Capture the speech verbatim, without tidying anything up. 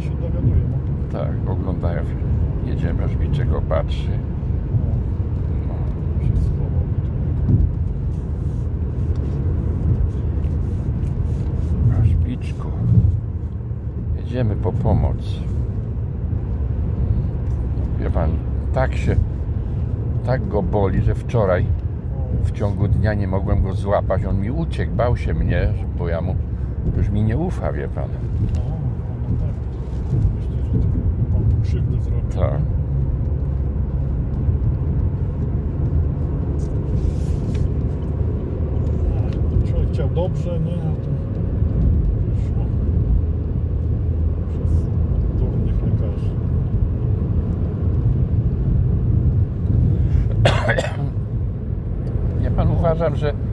się dowiadują. Tak, oglądają. Jedziemy, aż Wiczek opatrzy. No, się schował. Aż Wiczku. Jedziemy po pomoc. Wie pan, tak się, tak go boli, że wczoraj w ciągu dnia nie mogłem go złapać. On mi uciekł, bał się mnie, bo ja mu już mi nie ufa, wie pan. No, no tak. Myślę, że to pan mu krzywdę zrobił. Tak. Człowiek chciał dobrze, nie? A to wyszło przez durnych lekarzy. Ja pan uważam, że